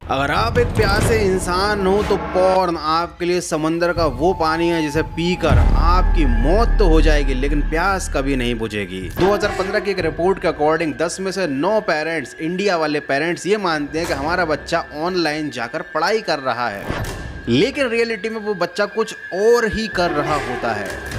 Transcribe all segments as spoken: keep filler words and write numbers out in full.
अगर आप एक प्यासे इंसान हो तो पॉर्न आपके लिए समंदर का वो पानी है जिसे पीकर आपकी मौत तो हो जाएगी लेकिन प्यास कभी नहीं बुझेगी। दो हज़ार पंद्रह की एक रिपोर्ट के अकॉर्डिंग दस में से नौ पेरेंट्स, इंडिया वाले पेरेंट्स ये मानते हैं कि हमारा बच्चा ऑनलाइन जाकर पढ़ाई कर रहा है, लेकिन रियलिटी में वो बच्चा कुछ और ही कर रहा होता है।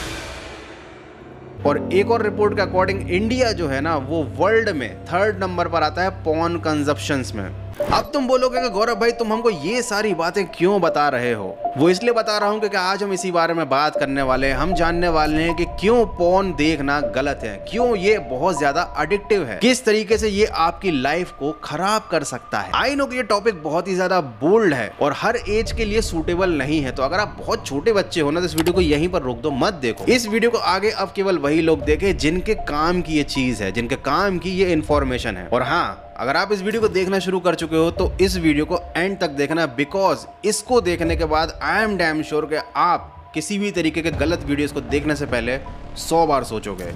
और एक और रिपोर्ट के अकॉर्डिंग इंडिया जो है ना वो वर्ल्ड में थर्ड नंबर पर आता है पॉर्न कंजप्शंस में। अब तुम बोलोगे कि गौरव भाई तुम हमको ये सारी बातें क्यों बता रहे हो? वो इसलिए बता रहा हूँ क्योंकि आज हम इसी बारे में बात करने वाले हैं। हम जानने वाले हैं कि क्यों पॉर्न देखना गलत है, क्यों ये बहुत ज्यादा एडिक्टिव है, किस तरीके से ये आपकी लाइफ को खराब कर सकता है। आई नो कि ये टॉपिक बहुत ही ज्यादा बोल्ड है और हर एज के लिए सूटेबल नहीं है, तो अगर आप बहुत छोटे बच्चे हो ना तो इस वीडियो को यहीं पर रोक दो, मत देखो। इस वीडियो को आगे अब केवल वही लोग देखें जिनके काम की ये चीज है, जिनके काम की ये इंफॉर्मेशन है। और हाँ, अगर आप इस वीडियो को देखना शुरू कर चुके हो तो इस वीडियो को एंड तक देखना, बिकॉज इसको देखने के बाद आई एम डैम श्योर कि आप किसी भी तरीके के गलत वीडियोस को देखने से पहले सौ बार सोचोगे।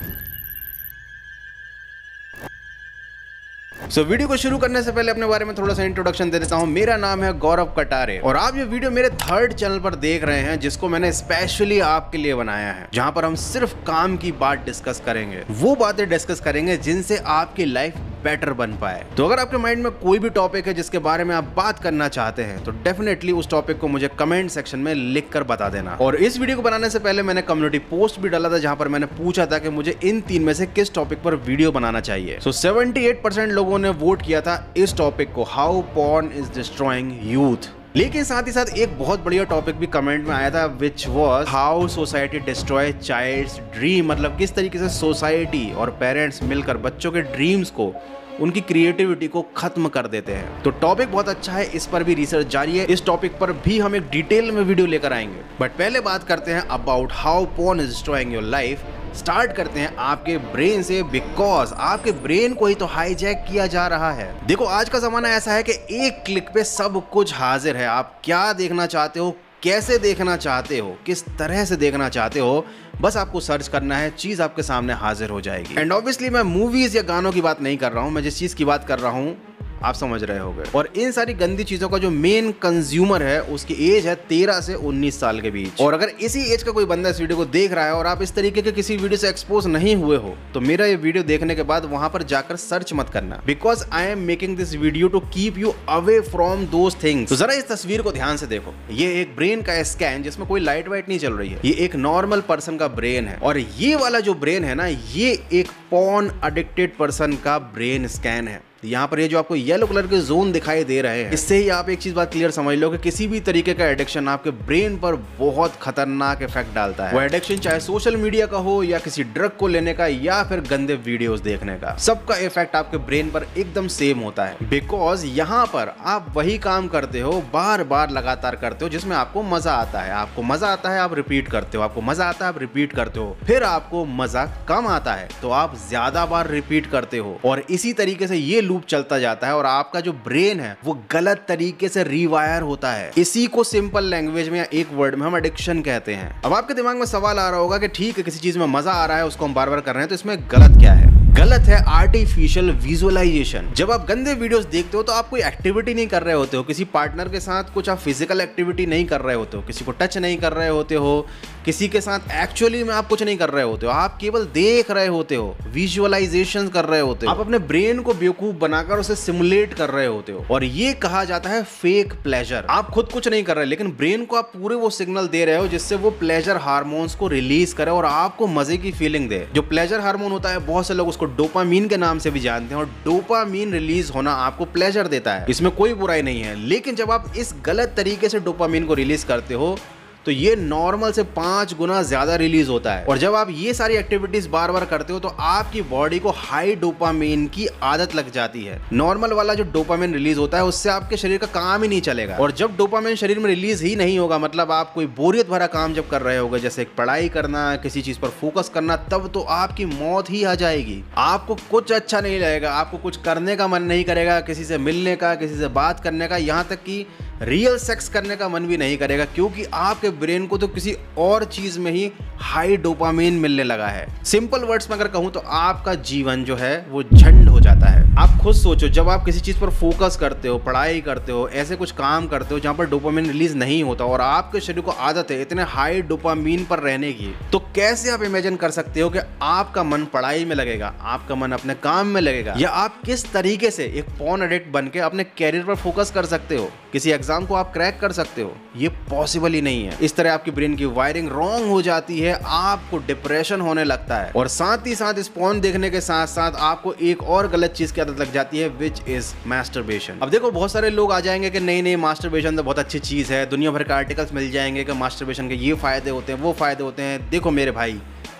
सो so, वीडियो को शुरू करने से पहले अपने बारे में थोड़ा सा इंट्रोडक्शन दे देता हूं। मेरा नाम है गौरव कटारे और आप ये वीडियो मेरे थर्ड चैनल पर देख रहे हैं, जिसको मैंने स्पेशली आपके लिए बनाया है, जहां पर हम सिर्फ काम की बात डिस्कस करेंगे, वो बातें डिस्कस करेंगे जिनसे आपकी लाइफ बेटर बन पाए। तो अगर आपके माइंड में कोई भी टॉपिक है जिसके बारे में आप बात करना चाहते हैं तो डेफिनेटली उस टॉपिक को मुझे कमेंट सेक्शन में लिख कर बता देना। और इस वीडियो को बनाने से पहले मैंने कम्युनिटी पोस्ट भी डाला था जहां पर मैंने पूछा था कि मुझे इन तीन में से किस टॉपिक पर वीडियो बनाना चाहिए। सो सेवेंटी एट परसेंट लोगों ने वोट किया था इस टॉपिक को, how porn is destroying youth. लेकिन साथ ही साथ एक बहुत बढ़िया टॉपिक भी कमेंट में आया था, which was how society destroy childs dream. मतलब किस तरीके से सोसाइटी और पेरेंट्स मिलकर बच्चों के ड्रीम्स को, उनकी क्रिएटिविटी को खत्म कर देते हैं। तो टॉपिक बहुत अच्छा है, इस पर भी रिसर्च जारी है, इस टॉपिक पर भी हम एक डिटेल में वीडियो लेकर आएंगे। बट पहले बात करते हैं about how porn is destroying your life. Start करते हैं आपके ब्रेन से, बिकॉज आपके ब्रेन को ही तो हाईजैक किया जा रहा है। देखो आज का जमाना ऐसा है कि एक क्लिक पे सब कुछ हाजिर है। आप क्या देखना चाहते हो, कैसे देखना चाहते हो, किस तरह से देखना चाहते हो, बस आपको सर्च करना है, चीज आपके सामने हाजिर हो जाएगी। एंड ऑब्वियसली मैं मूवीज या गानों की बात नहीं कर रहा हूं, मैं जिस चीज की बात कर रहा हूं आप समझ रहे होंगे। और इन सारी गंदी चीजों का जो मेन कंज्यूमर है उसकी एज है तेरह से उन्नीस साल के बीच। और अगर इसी एज का कोई बंदा इस वीडियो को देख रहा है और आप इस तरीके के किसी वीडियो से एक्सपोज नहीं हुए हो तो मेरा ये वीडियो देखने के बाद वहां पर जाकर सर्च मत करना, because I am making this video to keep you away from those things. तो जरा इस तस्वीर को ध्यान से देखो, ये एक ब्रेन का स्कैन जिसमें कोई लाइट वाइट नहीं चल रही है, ये एक नॉर्मल पर्सन का ब्रेन है। और ये वाला जो ब्रेन है ना, ये एक पॉर्न एडिक्टेड पर्सन का ब्रेन स्कैन है। यहाँ पर ये जो आपको येलो कलर के जोन दिखाई दे रहे हैं, इससे ही आप एक चीज बात क्लियर समझ लो कि किसी भी तरीके का एडिक्शन आपके ब्रेन पर बहुत खतरनाक इफेक्ट डालता है। वो एडिक्शन चाहे सोशल मीडिया का हो या किसी ड्रग को लेने का या फिर गंदे वीडियोस देखने का, सबका इफेक्ट आपके ब्रेन पर एकदम सेम होता है। बिकॉज यहाँ पर आप वही काम करते हो, बार बार लगातार करते हो, जिसमें आपको मजा आता है। आपको मजा आता है आप रिपीट करते हो, आपको मजा आता है आप रिपीट करते हो, फिर आपको मजा कम आता है तो आप ज्यादा बार रिपीट करते हो, और इसी तरीके से ये लूप चलता जाता है और आपका जो ब्रेन है वो गलत तरीके से रीवायर होता है। इसी को सिंपल लैंग्वेज में या एक वर्ड में हम एडिक्शन कहते हैं। अब आपके दिमाग में सवाल आ रहा होगा कि ठीक है, किसी चीज में मजा आ रहा है, उसको हम बार बार कर रहे हैं, तो इसमें गलत क्या है? गलत है आर्टिफिशियल विजुअलाइजेशन। जब आप गंदे वीडियोस देखते हो तो आप कोई एक्टिविटी नहीं कर रहे होते हो, किसी पार्टनर के साथ कुछ आप फिजिकल एक्टिविटी नहीं कर रहे होते हो, किसी को टच नहीं कर रहे होते हो, किसी के साथ एक्चुअली में आप कुछ नहीं कर रहे होते हो, आप केवल देख रहे होते हो, विजुअलाइजेशन कर रहे होते हो, आप अपने ब्रेन को बेवकूफ बनाकर उसे सिमुलेट कर रहे होते हो। और ये कहा जाता है फेक प्लेजर। आप खुद कुछ नहीं कर रहे लेकिन ब्रेन को आप पूरे वो सिग्नल दे रहे हो जिससे वो प्लेजर हार्मोन्स को रिलीज करे और आपको मजे की फीलिंग दे। जो प्लेजर हार्मोन होता है, बहुत से लोग उसको डोपामीन के नाम से भी जानते हैं, और डोपामीन रिलीज होना आपको प्लेजर देता है, इसमें कोई बुराई नहीं है। लेकिन जब आप इस गलत तरीके से डोपामीन को रिलीज करते हो तो ये नॉर्मल से पांच गुना ज्यादा रिलीज होता है। और जब आप ये सारी एक्टिविटीज बार बार करते हो तो आपकी बॉडी को हाई डोपामीन की आदत लग जाती है। नॉर्मल वाला जो डोपामीन रिलीज होता है उससे आपके शरीर का काम ही नहीं चलेगा, और जब डोपामीन शरीर में रिलीज ही नहीं होगा, मतलब आप कोई बोरियत भरा काम जब कर रहे होगे, जैसे पढ़ाई करना, किसी चीज पर फोकस करना, तब तो आपकी मौत ही आ जाएगी। आपको कुछ अच्छा नहीं लगेगा, आपको कुछ करने का मन नहीं करेगा, किसी से मिलने का, किसी से बात करने का, यहाँ तक कि रियल सेक्स करने का मन भी नहीं करेगा, क्योंकि आपके ब्रेन को तो किसी और चीज में ही हाई डोपामीन मिलने लगा है। सिंपल वर्ड्स में अगर कहूं तो आपका जीवन जो है वो झंड हो जाता है। आप खुद सोचो, जब आप किसी चीज पर फोकस करते हो, पढ़ाई करते हो, ऐसे कुछ काम करते हो जहां पर डोपामिन रिलीज नहीं होता और आपके शरीर को आदत है इतने हाई डोपामिन पर रहने की, तो कैसे आप इमेजिन कर सकते हो कि आपका मन पढ़ाई में लगेगा, आपका मन अपने काम में लगेगा, या आप किस तरीके से एक पॉर्न एडिक्ट बन के अपने कैरियर पर फोकस कर सकते हो, किसी एग्जाम को आप क्रैक कर सकते हो? ये पॉसिबल ही नहीं है। इस तरह आपकी ब्रेन की वायरिंग रॉन्ग हो जाती है, आपको डिप्रेशन होने लगता है और साथ ही साथ इस पॉर्न देखने के साथ साथ आपको एक और गलत चीज की आदत लग जाती है, विच इज मास्टरबेशन। अब देखो, बहुत सारे लोग आ जाएंगे कि नहीं नहीं मास्टरबेशन तो बहुत अच्छी चीज है, दुनिया भर के आर्टिकल्स मिल जाएंगे कि मास्टरबेशन के ये फायदे होते हैं, वो फायदे होते हैं। देखो मेरे भाई,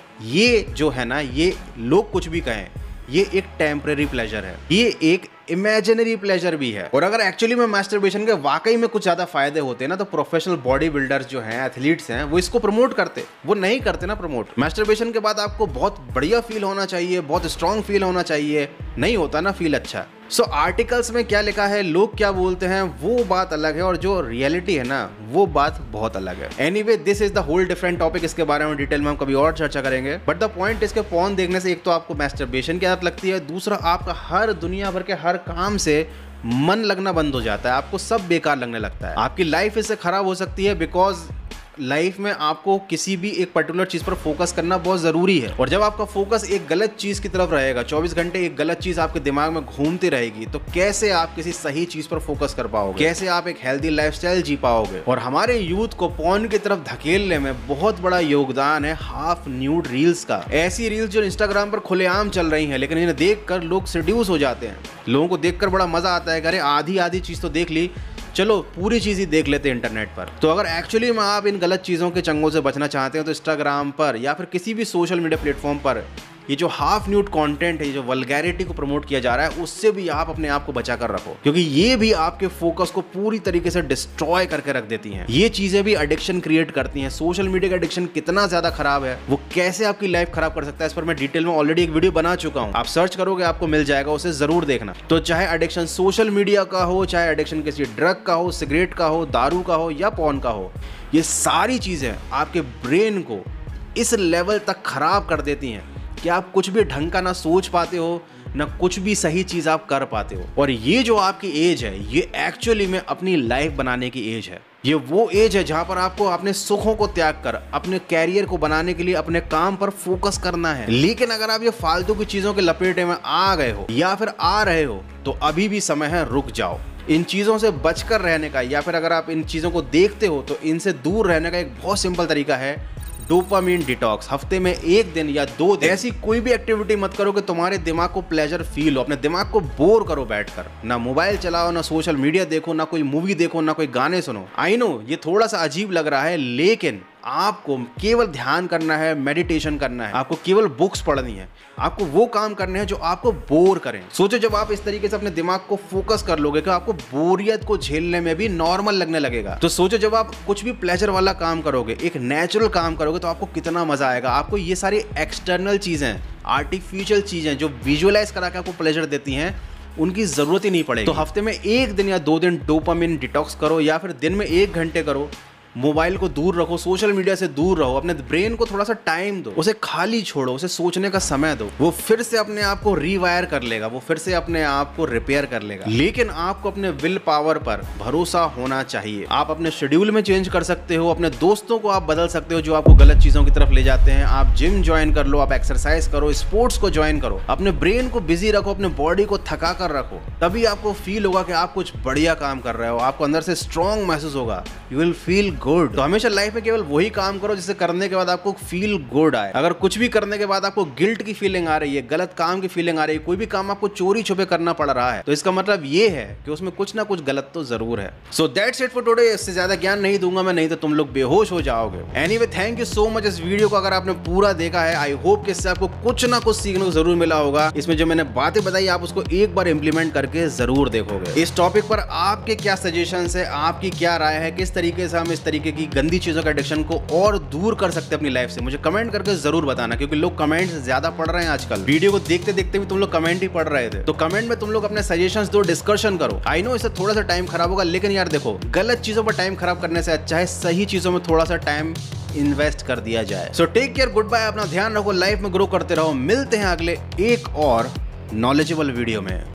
ये जो है ना, ये लोग कुछ भी कहें, ये एक टेम्परेरी प्लेजर है, ये एक इमेजिनरी प्लेजर भी है। और अगर एक्चुअली में मास्टरबेशन के वाकई में कुछ ज्यादा फायदे होते हैं ना, तो प्रोफेशनल बॉडी बिल्डर्स जो हैं, एथलीट्स हैं, वो इसको प्रमोट करते। वो नहीं करते ना प्रमोट। मास्टरबेशन के बाद आपको बहुत बढ़िया फील होना चाहिए, बहुत स्ट्रांग फील होना चाहिए, नहीं होता ना फील अच्छा। सो so, आर्टिकल्स में क्या लिखा है, लोग क्या बोलते हैं, वो बात अलग है, और जो रियलिटी है ना, वो बात बहुत अलग है। Anyway, this is the whole different topic. इसके बारे में डिटेल में हम कभी और चर्चा करेंगे। बट द पॉइंट, इसके पॉर्न देखने से एक तो आपको मास्टरबेशन की आदत लगती है, दूसरा आपका हर दुनिया भर के हर काम से मन लगना बंद हो जाता है, आपको सब बेकार लगने लगता है, आपकी लाइफ इससे खराब हो सकती है। बिकॉज लाइफ में आपको किसी भी एक पर्टिकुलर चीज पर फोकस करना बहुत जरूरी है, और जब आपका फोकस एक गलत चीज की तरफ रहेगा, चौबीस घंटे एक गलत चीज आपके दिमाग में घूमती रहेगी, तो कैसे आप किसी सही चीज पर फोकस कर पाओगे, कैसे आप एक हेल्दी लाइफस्टाइल जी पाओगे। और हमारे यूथ को पॉर्न की तरफ धकेलने में बहुत बड़ा योगदान है हाफ न्यूड रील्स का। ऐसी रील्स जो इंस्टाग्राम पर खुलेआम चल रही हैं, लेकिन इन्हें देखकर लोग सेड्यूस हो जाते हैं। लोगों को देखकर बड़ा मजा आता है, अरे आधी आधी चीज तो देख ली, चलो पूरी चीज ही देख लेते हैं इंटरनेट पर। तो अगर एक्चुअली में आप इन गलत चीजों के चंगों से बचना चाहते हैं, तो इंस्टाग्राम पर या फिर किसी भी सोशल मीडिया प्लेटफॉर्म पर ये जो हाफ न्यूड कंटेंट है, ये जो वल्गैरिटी को प्रमोट किया जा रहा है, उससे भी आप अपने आप को बचा कर रखो, क्योंकि ये भी आपके फोकस को पूरी तरीके से डिस्ट्रॉय करके रख देती हैं। ये चीजें भी एडिक्शन क्रिएट करती हैं। सोशल मीडिया का एडिक्शन कितना ज्यादा खराब है, वो कैसे आपकी लाइफ खराब कर सकता है, इस पर मैं डिटेल में ऑलरेडी एक वीडियो बना चुका हूं। आप सर्च करोगे आपको मिल जाएगा, उसे जरूर देखना। तो चाहे एडिक्शन सोशल मीडिया का हो, चाहे एडिक्शन किसी ड्रग का हो, सिगरेट का हो, दारू का हो या पॉर्न का हो, ये सारी चीजें आपके ब्रेन को इस लेवल तक खराब कर देती हैं कि आप कुछ भी ढंग का ना सोच पाते हो, ना कुछ भी सही चीज आप कर पाते हो। और ये जो आपकी एज है, ये एक्चुअली में अपनी लाइफ बनाने की एज है। ये वो एज है जहां पर आपको अपने सुखों को त्याग कर अपने कैरियर को बनाने के लिए अपने काम पर फोकस करना है। लेकिन अगर आप ये फालतू की चीजों के लपेटे में आ गए हो या फिर आ रहे हो, तो अभी भी समय है, रुक जाओ। इन चीजों से बचकर रहने का, या फिर अगर आप इन चीजों को देखते हो तो इनसे दूर रहने का एक बहुत सिंपल तरीका है, डोपामिन डिटॉक्स। हफ्ते में एक दिन या दो दिन ऐसी कोई भी एक्टिविटी मत करो कि तुम्हारे दिमाग को प्लेजर फील हो। अपने दिमाग को बोर करो बैठकर, ना मोबाइल चलाओ, ना सोशल मीडिया देखो, ना कोई मूवी देखो, ना कोई गाने सुनो। आई नो ये थोड़ा सा अजीब लग रहा है, लेकिन आपको केवल ध्यान करना है, मेडिटेशन करना है, आपको केवल बुक्स पढ़नी है, आपको वो काम करने हैं जो आपको बोर करें। सोचो, जब आप इस तरीके से अपने दिमाग को फोकस कर लोगे, तो आपको बोरियत को झेलने में भी नॉर्मल लगने लगेगा। तो सोचो, जब आप कुछ भी प्लेजर वाला काम करोगे, एक नेचुरल काम करोगे, तो आपको कितना मजा आएगा। आपको ये सारी एक्सटर्नल चीजें, आर्टिफिशियल चीजें जो विजुअलाइज करा के आपको प्लेजर देती हैं, उनकी जरूरत ही नहीं पड़ेगी। तो हफ्ते में एक दिन या दो दिन डोपामिन डिटॉक्स करो, या फिर दिन में एक घंटे करो। मोबाइल को दूर रखो, सोशल मीडिया से दूर रहो, अपने ब्रेन को थोड़ा सा टाइम दो, उसे खाली छोड़ो, उसे सोचने का समय दो। वो फिर से अपने आप को रीवायर कर लेगा, वो फिर से अपने आप को रिपेयर कर लेगा। लेकिन आपको अपने विल पावर पर भरोसा होना चाहिए। आप अपने शेड्यूल में चेंज कर सकते हो, अपने दोस्तों को आप बदल सकते हो जो आपको गलत चीजों की तरफ ले जाते हैं। आप जिम ज्वाइन कर लो, आप एक्सरसाइज करो, स्पोर्ट्स को ज्वाइन करो, अपने ब्रेन को बिजी रखो, अपने बॉडी को थका कर रखो। तभी आपको फील होगा कि आप कुछ बढ़िया काम कर रहे हो, आपको अंदर से स्ट्रॉन्ग महसूस होगा, यू विल फील गुड। तो हमेशा लाइफ में केवल वही काम करो जिसे करने के बाद आपको फील गुड आए। अगर कुछ भी करने के बाद आपको गिल्ट की फीलिंग आ रही है, गलत काम की फीलिंग आ रही है, कोई भी काम आपको चोरी छुपे करना पड़ रहा है, तो इसका मतलब ये है कि उसमें कुछ ना कुछ गलत तो जरूर है। So that's it for today. इससे ज्यादा ज्ञान नहीं दूंगा मैं, नहीं तो तुम लोग बेहोश हो जाओगे। Anyway, thank you so much इस वीडियो को अगर आपने पूरा देखा है। आई होप कि इससे आपको कुछ ना कुछ सीखने को जरूर मिला होगा। इसमें जो मैंने बातें बताई, आप उसको एक बार इंप्लीमेंट करके जरूर देखोगे। इस टॉपिक पर आपके क्या सजेशंस है, आपकी क्या राय है, किस तरीके से हम इस तरीके की गंदी चीजों का एडिक्शन को और दूर कर सकते हैं अपनी लाइफ से, मुझे कमेंट करके जरूर बताना। क्योंकि लोग कमेंट्स ज्यादा पढ़ रहे हैं आजकल, वीडियो को देखते देखते भी तुम लोग कमेंट ही पढ़ रहे थे। तो कमेंट में तुम लोग अपने सजेशंस दो, डिस्कशन करो। आई नो इससे थोड़ा सा टाइम खराब होगा, लेकिन यार देखो, गलत चीजों पर टाइम खराब करने से अच्छा है सही चीजों में थोड़ा सा टाइम इन्वेस्ट कर दिया जाए। So take care, good bye, अपना ध्यान रखो, लाइफ में ग्रो करते रहो। मिलते हैं अगले एक और नॉलेजेबल वीडियो में।